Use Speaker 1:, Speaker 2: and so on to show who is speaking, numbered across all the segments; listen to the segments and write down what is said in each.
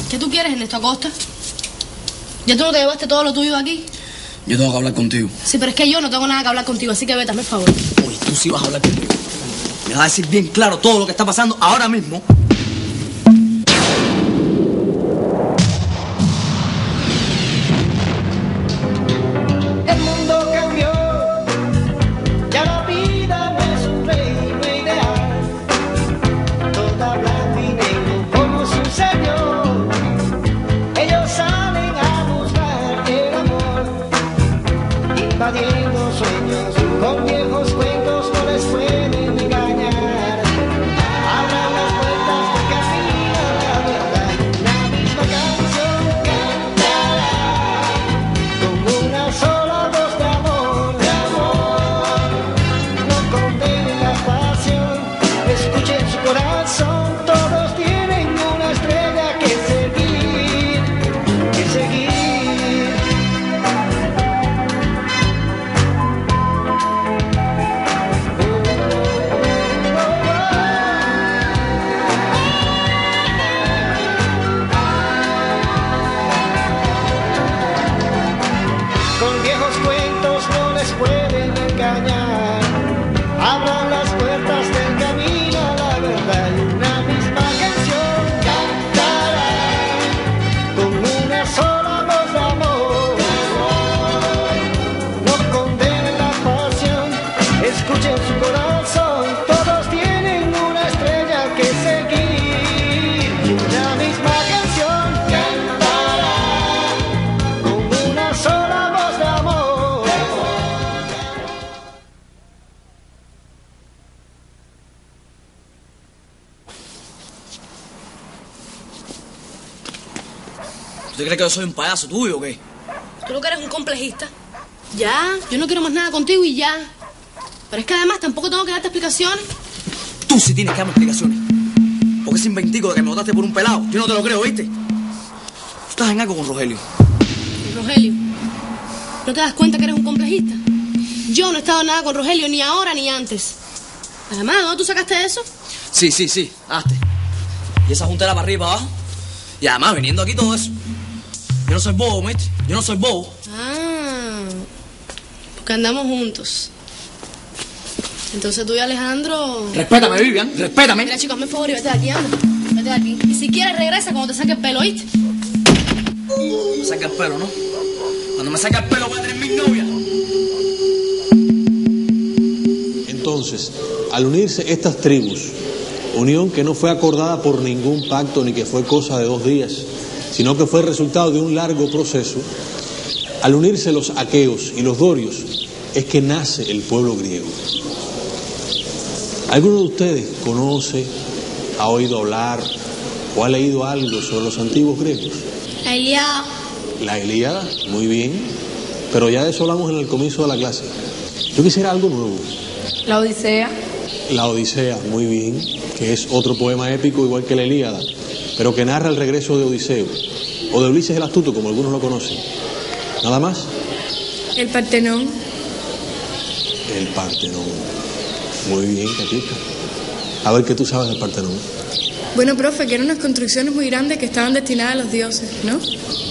Speaker 1: ¿Qué tú quieres, Ernesto Acosta? ¿Ya tú no te llevaste todo lo tuyo de aquí?
Speaker 2: Yo tengo que hablar contigo.
Speaker 1: Sí, pero es que yo no tengo nada que hablar contigo, así que vete, hazme el favor.
Speaker 2: Oye, tú sí vas a hablar conmigo. Me vas a decir bien claro todo lo que está pasando ahora mismo.
Speaker 3: Invadiendo sueños, con viejos cuentos no les pueden engañar. Abran las puertas de camino a la verdad. La misma canción cantará con una sola voz de amor, de amor. No condenen la pasión, escuchen su corazón. Todos tienen una estrella que seguir, que seguir. Con viejos cuentos no les pueden engañar. Abran las puertas del camino a la verdad. Y una misma canción cantará con una sola voz de amor. No condenen la pasión, escuchen su corazón. Todos tienen una estrella que seguir. Y una misma canción cantará con una sola voz de amor.
Speaker 2: ¿Usted cree que yo soy un payaso tuyo o qué?
Speaker 1: Tú lo que eres un complejista. Ya, yo no quiero más nada contigo y ya. Pero es que además tampoco tengo que darte explicaciones.
Speaker 2: Tú sí tienes que darme explicaciones. Porque ese inventico de que me botaste por un pelado, yo no te lo creo, ¿viste? Tú estás en algo con Rogelio.
Speaker 1: Rogelio, ¿no te das cuenta que eres un complejista? Yo no he estado en nada con Rogelio, ni ahora ni antes. Además, ¿de dónde tú sacaste eso?
Speaker 2: Sí, hazte. Y esa juntera para arriba y para abajo. Y además, viniendo aquí todo eso. Yo no soy bobo, ¿viste? Yo no soy bobo.
Speaker 1: Ah, porque andamos juntos. Entonces tú y Alejandro...
Speaker 2: Respétame, Vivian, respétame.
Speaker 1: Mira, chicos, hazme el favor y vete de aquí, anda. Vete de aquí. Y si quieres, regresa cuando te saque el pelo, ¿oíste?
Speaker 2: Me saca el pelo, ¿no? Cuando me saca el pelo voy a tener mi novia.
Speaker 4: Entonces, al unirse estas tribus, unión que no fue acordada por ningún pacto ni que fue cosa de 2 días, sino que fue el resultado de un largo proceso, al unirse los aqueos y los dorios, es que nace el pueblo griego. ¿Alguno de ustedes conoce, ha oído hablar o ha leído algo sobre los antiguos griegos?
Speaker 1: La Ilíada.
Speaker 4: La Ilíada, muy bien, pero ya de eso hablamos en el comienzo de la clase. Yo quisiera algo nuevo.
Speaker 5: La Odisea.
Speaker 4: La Odisea, muy bien, que es otro poema épico igual que la Ilíada, pero que narra el regreso de Odiseo, o de Ulises el Astuto, como algunos lo conocen. ¿Nada más?
Speaker 5: El Partenón.
Speaker 4: El Partenón. Muy bien, Catita. A ver qué tú sabes del Partenón.
Speaker 5: Bueno, profe, que eran unas construcciones muy grandes que estaban destinadas a los dioses, ¿no?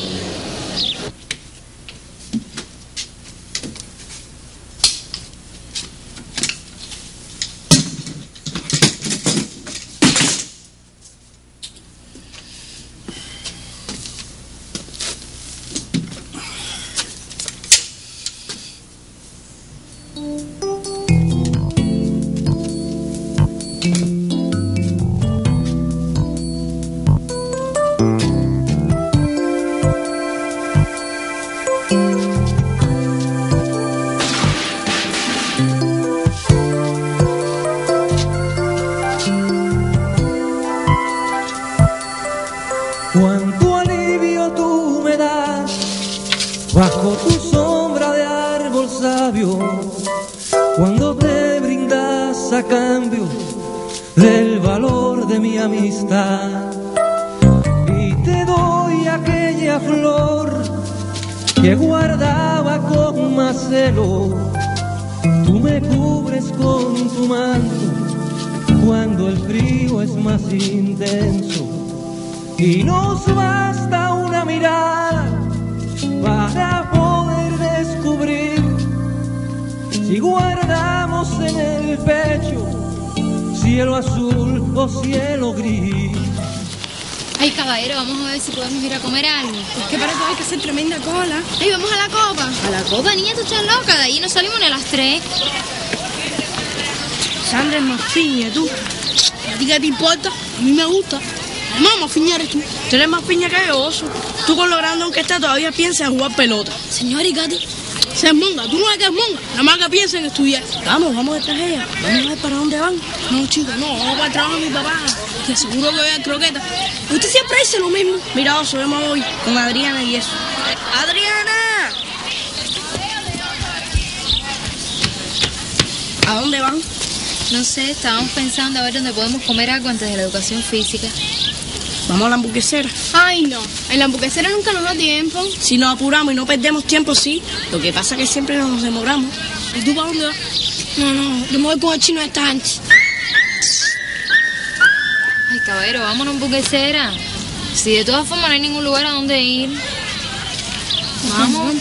Speaker 6: Cuánto alivio tú me das bajo tu sombra de árbol sabio, cuando te brindas a cambio del valor de mi amistad, y te doy aquella flor que guardaba con más celo. Tú me cubres con tu manto cuando el frío es más intenso. y nos basta una mirada para poder descubrir si guardamos en el pecho cielo azul o cielo gris.
Speaker 7: Ay, caballero, vamos a ver si podemos ir a comer algo.
Speaker 5: Es que para eso hay que hacer tremenda cola.
Speaker 1: Ay, vamos a la copa.
Speaker 7: ¿A la copa, niña? ¿Tú estás loca? De ahí no salimos ni a las 3.
Speaker 1: Sandra es más piña, tú. ¿A ti qué te importa? A mí me gusta. Además, más piña eres tú. Tú eres más piña que yo, oso. Tú con lo grande que estás todavía piensas en jugar pelota. Señor y Katy, se es monga. Tú no ves que es monga. Nada más que piensa en estudiar. Vamos detrás de ella. Vamos a ver para dónde van. No, chicos, no. Vamos para el trabajo de mi papá. Que seguro que voy a croqueta. Usted siempre dice lo mismo. Mira, oso, vemos hoy con Adriana y eso. ¡Adriana! ¿A dónde van?
Speaker 7: No sé, estábamos pensando a ver dónde podemos comer algo antes de la educación física.
Speaker 1: Vamos a la hamburguesera.
Speaker 5: Ay, no. En la hamburguesera nunca nos da tiempo.
Speaker 1: Si nos apuramos y no perdemos tiempo, sí. Lo que pasa es que siempre nos demoramos. ¿Y tú para dónde vas? No, yo me voy con el chino esta antes.
Speaker 7: Ay, caballero, vámonos a una hamburguesera. Si de todas formas no hay ningún lugar a donde ir. Vamos.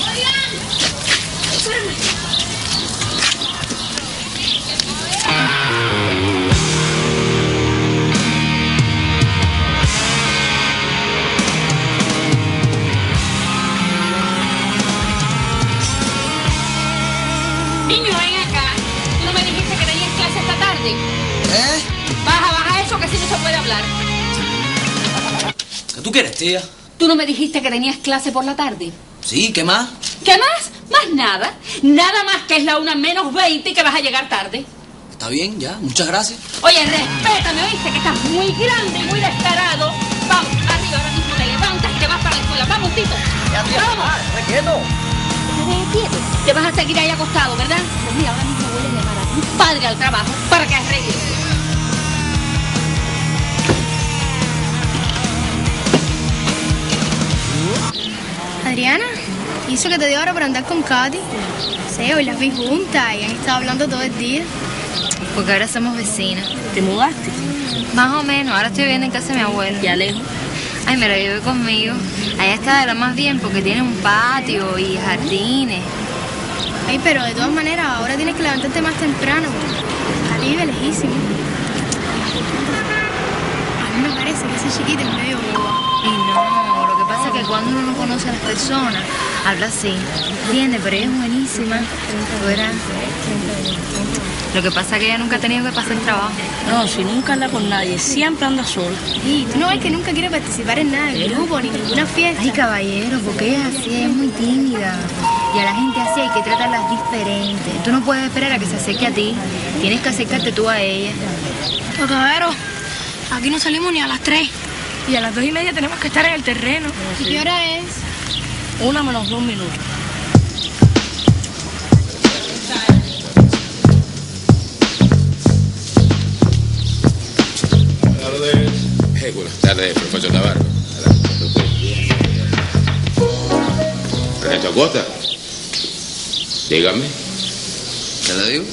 Speaker 8: Niño, ven acá. ¿Tú no me dijiste que tenías clase esta tarde?
Speaker 2: ¿Eh?
Speaker 8: Baja eso, que así no se puede hablar.
Speaker 2: ¿Qué tú quieres, tía?
Speaker 8: ¿Tú no me dijiste que tenías clase por la tarde?
Speaker 2: Sí, ¿qué más?
Speaker 8: ¿Qué más? Más nada. Nada más que es la 1:20 y que vas a llegar tarde.
Speaker 2: Está bien, ya. Muchas gracias.
Speaker 8: Oye, respétame, ¿oíste? Que estás muy grande y muy descarado. Vamos, arriba, ahora mismo te levantas y te vas para la escuela. Vamos, Tito. Vamos.
Speaker 2: quieto.
Speaker 8: Quieto. Te vas a seguir ahí acostado, ¿verdad? Pues mira, ahora mismo voy a llamar a tu padre al trabajo para que arregle.
Speaker 5: Adriana, ¿y eso que te dio ahora para andar con Katy? Sí, hoy las vi juntas y han estado hablando todo el día.
Speaker 7: Porque ahora somos vecinas.
Speaker 1: ¿Te mudaste?
Speaker 7: Más o menos, ahora estoy viviendo en casa de mi abuelo.
Speaker 1: ¿Ya lejos?
Speaker 7: Ay, me la llevé conmigo. Allá está de lo más bien porque tiene un patio y jardines.
Speaker 5: Ay, pero de todas maneras, ahora tienes que levantarte más temprano. Katy vive lejísimo. A mí me parece que esa chiquita es medio boba.
Speaker 7: Y no, lo que pasa es que cuando uno no conoce a las personas, habla así, ¿entiendes? Pero ella es buenísima, ¿tú verás? Lo que pasa es que ella nunca ha tenido que pasar trabajo.
Speaker 1: No, si nunca anda con nadie, siempre anda sola.
Speaker 5: Y tú no ves que nunca quiere participar en nada del grupo ni ninguna fiesta.
Speaker 7: Ay, caballero, porque ella es así, ella es muy tímida. Y a la gente así hay que tratarlas diferente. Tú no puedes esperar a que se acerque a ti, tienes que acercarte tú a ella.
Speaker 1: Pero, caballero, aquí no salimos ni a las 3. Y a las 2:30 tenemos que estar en el terreno.
Speaker 5: ¿Y qué hora es?
Speaker 1: 1:02 minutos.
Speaker 9: Buenas tardes, profesor Navarro. Ernesto Acosta. Dígame.
Speaker 2: ¿Te lo digo?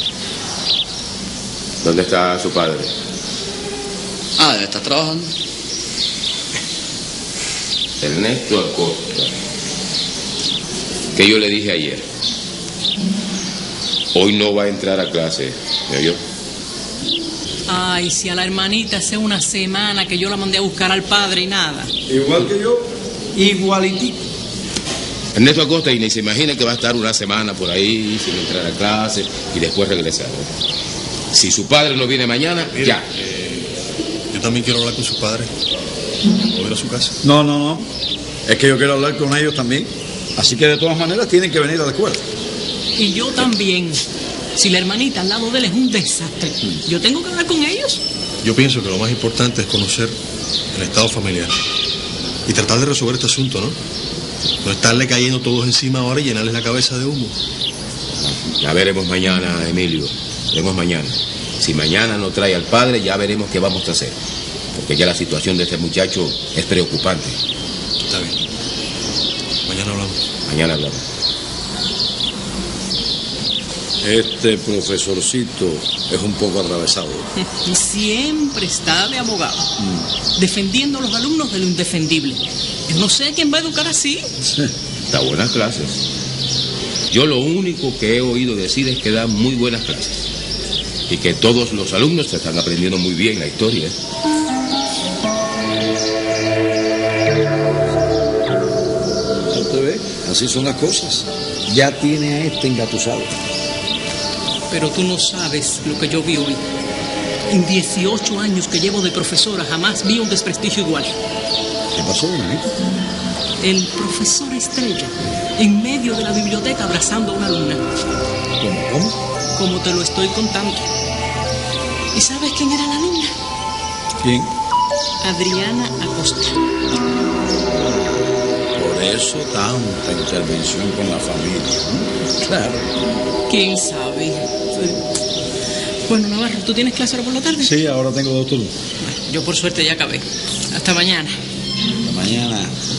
Speaker 9: ¿Dónde está su padre?
Speaker 2: Ah, debe estar trabajando.
Speaker 9: Ernesto Acosta. Que yo le dije ayer. Hoy no va a entrar a clase. ¿Me oyó?
Speaker 10: Ay, si a la hermanita hace una semana que yo la mandé a buscar al padre y nada.
Speaker 11: Igual que yo, igualitito.
Speaker 9: Ernesto Acosta, y ni se imagina que va a estar una semana por ahí sin entrar a clase y después regresar. Si su padre no viene mañana,
Speaker 4: mira,
Speaker 9: ya.
Speaker 4: Yo también quiero hablar con su padre. ¿Puedo ir a su casa?
Speaker 11: No. Es que yo quiero hablar con ellos también. Así que de todas maneras tienen que venir a la escuela.
Speaker 10: Y yo también. Si la hermanita al lado de él es un desastre, yo tengo que hablar con ellos.
Speaker 4: Yo pienso que lo más importante es conocer el estado familiar y tratar de resolver este asunto, ¿no? No estarle cayendo todos encima ahora y llenarles la cabeza de humo.
Speaker 9: Ya veremos mañana, Emilio. Veremos mañana. Si mañana no trae al padre, ya veremos qué vamos a hacer. Porque ya la situación de este muchacho es preocupante.
Speaker 4: Está bien. Mañana hablamos.
Speaker 9: Mañana hablamos.
Speaker 11: Este profesorcito es un poco atravesado.
Speaker 10: Y siempre está de abogado, defendiendo a los alumnos de lo indefendible. Yo no sé quién va a educar así.
Speaker 9: Da buenas clases. Yo lo único que he oído decir es que da muy buenas clases. Y que todos los alumnos se están aprendiendo muy bien la historia.
Speaker 11: ¿Usted ve? Así son las cosas. Ya tiene a este engatusado.
Speaker 10: Pero tú no sabes lo que yo vi hoy. En 18 años que llevo de profesora jamás vi un desprestigio igual.
Speaker 11: ¿Qué pasó, Benito?
Speaker 10: El profesor Estrella, en medio de la biblioteca abrazando a una alumna.
Speaker 11: ¿Cómo?
Speaker 10: Como te lo estoy contando. ¿Y sabes quién era la alumna?
Speaker 11: ¿Quién?
Speaker 10: Adriana Acosta.
Speaker 11: Por eso tanta intervención con la familia, ¿no? Claro.
Speaker 10: ¿Quién sabe? Bueno, Navarro, ¿tú tienes clase ahora por la tarde?
Speaker 11: Sí, ahora tengo 2 turnos.
Speaker 10: Bueno, yo por suerte ya acabé. Hasta mañana.
Speaker 11: Hasta mañana.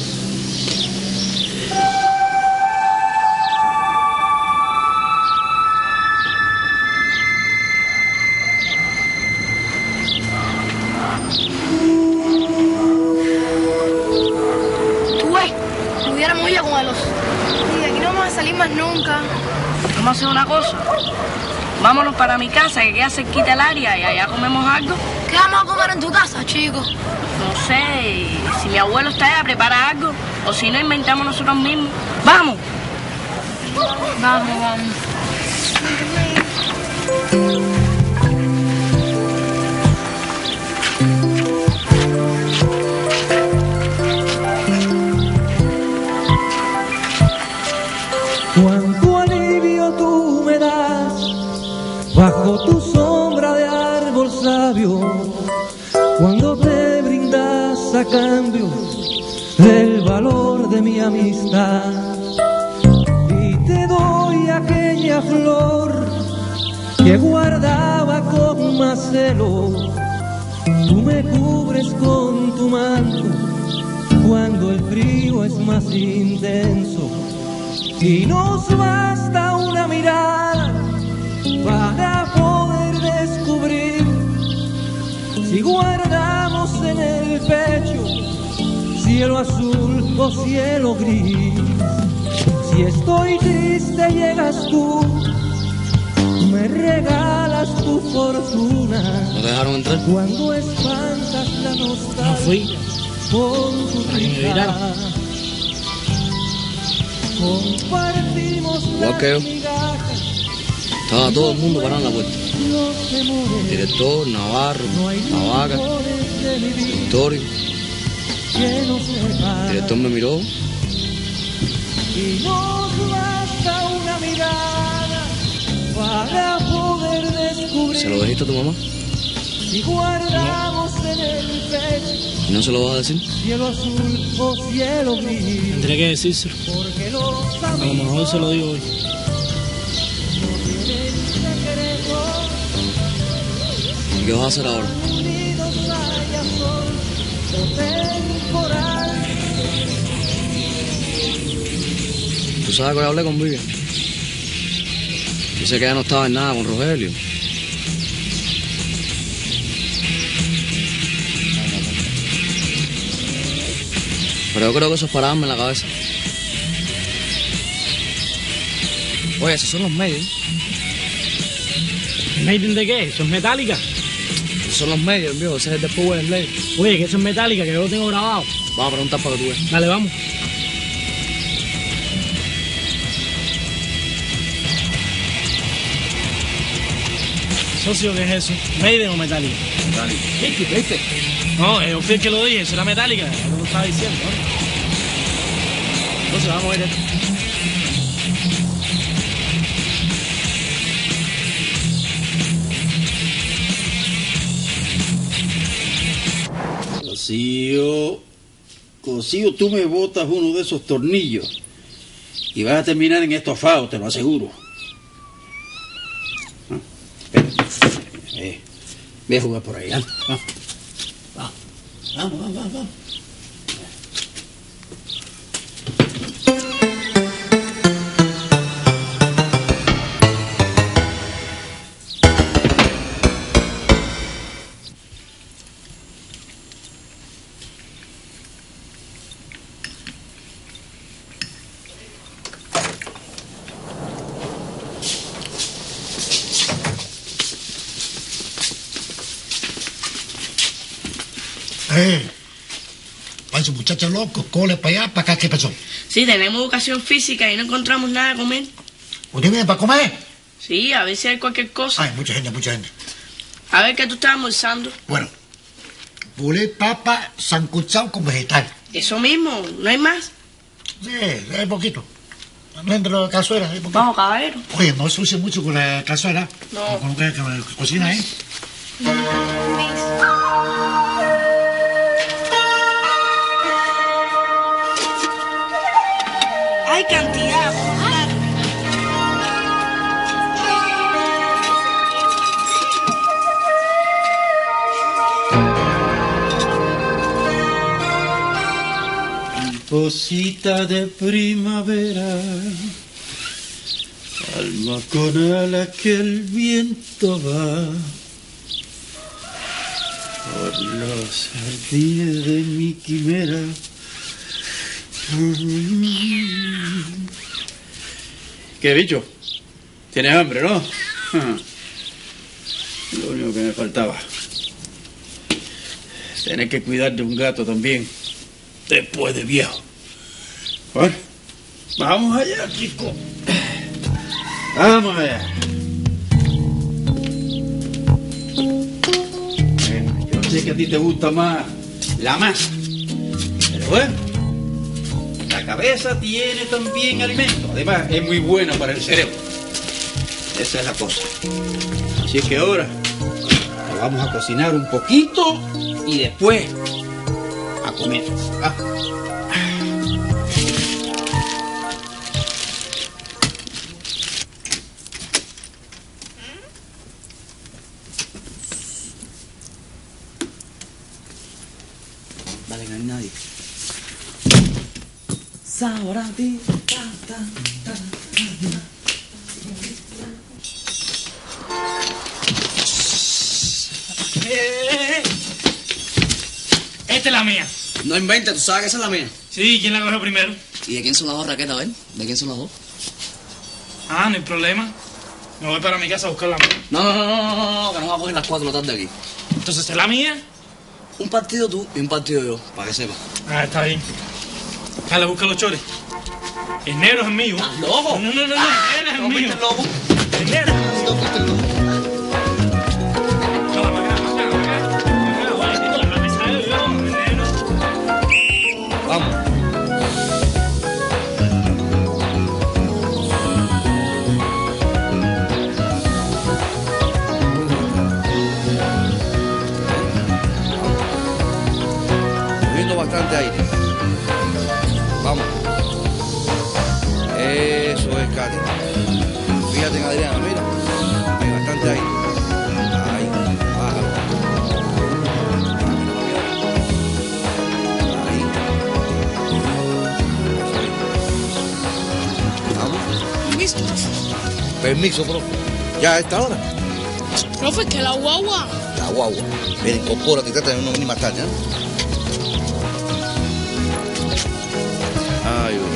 Speaker 1: Vamos a hacer una cosa. Vámonos para mi casa, que queda cerquita el área, y allá comemos algo.
Speaker 5: ¿Qué vamos a comer en tu casa, chico?
Speaker 1: No sé, si mi abuelo está allá, prepara algo. O si no, inventamos nosotros mismos. ¡Vamos!
Speaker 5: Vamos.
Speaker 6: Cuánto alivio tú me das bajo tu sombra de árbol sabio, cuando te brindas a cambio del valor de mi amistad, y te doy aquella flor que guardaba con más celo. Tú me cubres con tu manto cuando el frío es más intenso. Y nos basta una mirada para poder descubrir si guardamos en el pecho cielo azul o cielo gris. Si estoy triste llegas tú, me regalas tu fortuna.
Speaker 2: ¿No te dejaron entrar?
Speaker 6: Cuando espantas la nostalgia.
Speaker 10: No fui.
Speaker 6: Con tu
Speaker 10: Para que me viraran.
Speaker 6: Compartimos
Speaker 2: igual que yo. Estaba todo el mundo parado en la puerta. Director, Navarro, Navaca, Victorio. El director me miró.
Speaker 6: Y nos basta una mirada para poder descubrir.
Speaker 2: ¿Se lo dijiste a tu mamá?
Speaker 6: Si guardamos en el pecho.
Speaker 2: ¿Y no se lo vas a decir?
Speaker 6: Cielo azul o cielo gris.
Speaker 10: Tendré que decírselo. A lo mejor se lo digo hoy.
Speaker 2: ¿Y qué vas a hacer ahora? ¿Tú sabes que hoy hablé con Vivian? Dice que ya no estaba en nada con Rogelio. Pero yo creo que eso es para darme en la cabeza. Oye, esos son los medios.
Speaker 10: ¿Medios de qué? ¿Eso es metálica?
Speaker 2: Esos son los medios, viejo. Ese es el de Power Slave.
Speaker 10: Oye, que eso es metálica, que yo lo tengo grabado.
Speaker 2: Vamos a preguntar para que tú veas.
Speaker 10: Dale, vamos. Socio, ¿qué es eso? ¿Maiden o metálica?
Speaker 2: Metálica. ¿Viste?
Speaker 10: No, yo fui el que lo dije, eso era metálica. Yo lo estaba diciendo, ¿no? Entonces vamos a ver esto.
Speaker 12: Cosío, tú me botas uno de esos tornillos y vas a terminar en estofado, te lo aseguro. Ve a jugar por ahí, ¿eh? Vamos.
Speaker 13: Para esos muchachos locos, cole para allá, para acá, ¿qué pasó?
Speaker 1: Sí, tenemos educación física y no encontramos nada de comer.
Speaker 13: ¿Usted viene para comer?
Speaker 1: Sí, a ver si hay cualquier cosa.
Speaker 13: Ay, mucha gente, mucha gente.
Speaker 1: A ver qué tú estás almorzando.
Speaker 13: Bueno, puré papa sancochado con vegetal.
Speaker 1: Eso mismo, ¿no hay más?
Speaker 13: Sí, hay poquito. No entra la cazuela, hay poquito.
Speaker 1: Vamos, caballero.
Speaker 13: Oye, no se use mucho con la cazuela.
Speaker 1: No.
Speaker 13: Con lo que cocina, ¿eh?
Speaker 1: Hay cantidad.
Speaker 12: Cosita de primavera, alma con alas que el viento va por los jardines de mi quimera. ¿Qué, bicho? ¿Tienes hambre, no? Lo único que me faltaba. Tener que cuidar de un gato también. Después de viejo. Bueno, vamos allá, chico. Vamos allá. Bueno, yo sé que a ti te gusta más la masa. Pero bueno, la cabeza tiene también alimento. Además, es muy buena para el cerebro. Esa es la cosa. Así es que ahora lo vamos a cocinar un poquito y después a comer. ¿Ah?
Speaker 2: Vale, no hay nadie. Sabrati, ta, ta, ta,
Speaker 10: Esta es la mía.
Speaker 2: No inventes, tú sabes que esa es la mía.
Speaker 10: Sí, ¿quién la cogió primero?
Speaker 2: ¿Y de quién son las dos raquetas, ven? ¿De quién son las dos?
Speaker 10: Ah, no hay problema. Me voy para mi casa a buscar la mía.
Speaker 2: No, que nos va a coger las 4 de la tarde aquí.
Speaker 10: Entonces, ¿es la mía?
Speaker 2: Un partido tú y un partido yo, para que sepas.
Speaker 10: Ah, está bien. Dale, busca los chores. El negro es mío.
Speaker 2: ¿Estás loco?
Speaker 10: No, el negro es
Speaker 2: ¿No
Speaker 10: mío.
Speaker 2: viste el loco?
Speaker 10: El negro.
Speaker 2: Vamos. Cogiendo bastante aire. Vamos. Eso es, Katy. Fíjate en Adriana, mira. Hay bastante aire. Ahí, bájalo.
Speaker 1: Permiso.
Speaker 2: Permiso, profe. Ya a esta hora.
Speaker 1: Profe, que la guagua.
Speaker 2: La guagua. Mira, incorpórate y trata de no venir más tarde, ¿eh? Ay, Dios.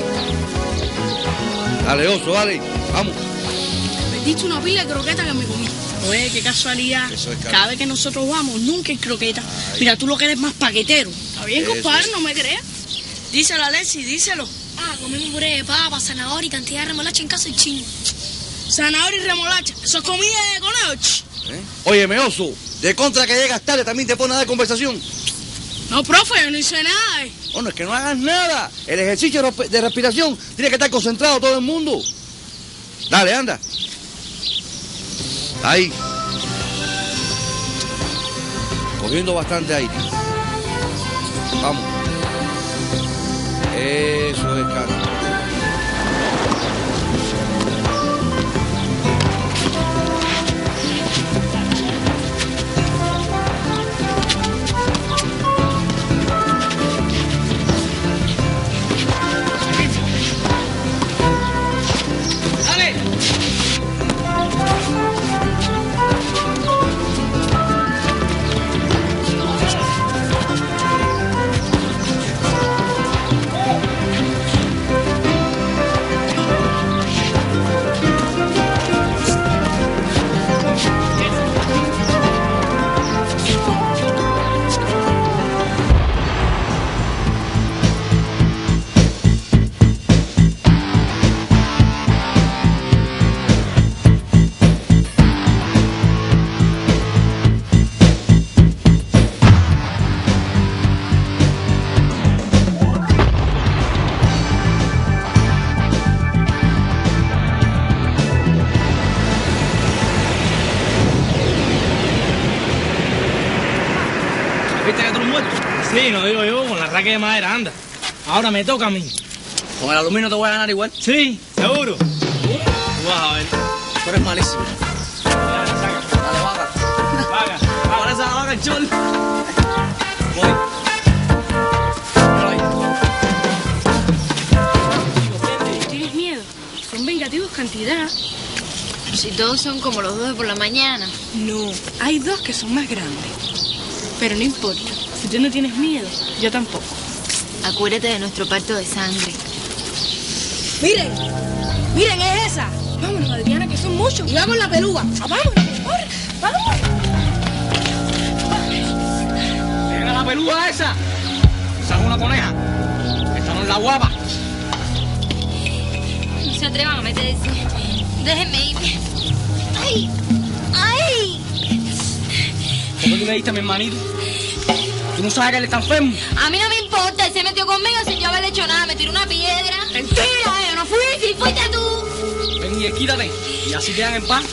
Speaker 2: Dale, oso, dale. Vamos.
Speaker 1: Perdiste una pila de croquetas que me comí. Oye, qué casualidad.
Speaker 2: Eso es,
Speaker 1: cada vez que nosotros vamos, nunca hay croquetas. Mira, tú lo que eres más paquetero. Está bien,
Speaker 2: Eso
Speaker 1: compadre,
Speaker 2: es.
Speaker 1: no me creas. Díselo, Alexi, díselo.
Speaker 5: Ah, comemos puré de papa, zanahoria y cantidad de remolacha en casa y chino.
Speaker 1: Zanahoria y remolacha. Eso es comida de conejo.
Speaker 2: Óyeme, oso. De contra que llegas tarde también te pone a dar conversación.
Speaker 1: No, profe, yo no hice nada.
Speaker 2: Bueno, es que no hagas nada. El ejercicio de respiración tiene que estar concentrado todo el mundo. Dale, anda. Ahí. Cogiendo bastante aire. Vamos. Eso es, Carlos.
Speaker 14: ¿Viste que tú eres muerto?
Speaker 10: Sí, no digo yo, con la raqueta de madera, anda. Ahora me toca a mí.
Speaker 14: Con el aluminio te voy a ganar igual.
Speaker 10: Sí, seguro.
Speaker 14: Tú vas a ver. Tú eres malísimo.
Speaker 10: Dale, saca.
Speaker 14: Dale, vaca.
Speaker 10: Vaca.
Speaker 14: Ahora esa vaca el chol. Voy.
Speaker 1: ¿Tienes miedo? Son vengativos cantidad.
Speaker 7: Si todos son como los dos de por la mañana.
Speaker 1: No, hay dos que son más grandes. Pero no importa. Si tú no tienes miedo, yo tampoco.
Speaker 7: Acuérdate de nuestro pacto de sangre.
Speaker 1: ¡Miren! ¡Miren, es esa! Vámonos, Adriana, que son muchos. Y va con la pelúa. ¡Vámonos! ¡Corre! ¡Vamos!
Speaker 14: ¡Venga la pelúa esa! Esa es una coneja. Esta no es la guapa.
Speaker 7: No se atrevan a meterse. Déjenme ir. ¡Ay! ¡Ay!
Speaker 14: ¿Por qué tú le diste a mi hermanito? ¿Tú no sabes que él está enfermo?
Speaker 7: A mí no me importa. Él se metió conmigo sin yo haberle hecho nada. Me tiró una piedra.
Speaker 1: ¡Mentira! ¡Yo no fui!
Speaker 7: Sí, fuiste tú.
Speaker 14: Ven y quítate. Y así quedan en paz.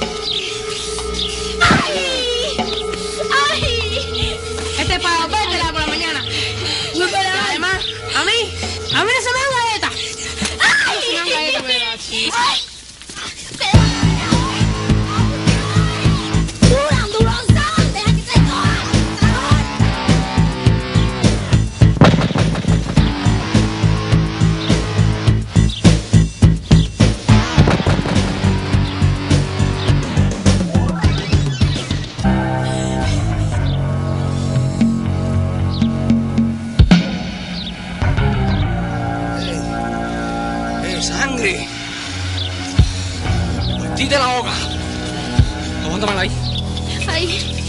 Speaker 7: ¡Ay! ¡Ay!
Speaker 1: Este es para vértela por la mañana. No te la además, a mí no se me da una galleta.
Speaker 7: ¡Ay!
Speaker 1: No se me da una galleta, pero así.
Speaker 7: ¡Ay!
Speaker 14: ¡Sangre! ¡Partite la boca! Aguántamela ahí.
Speaker 7: ¡Ay!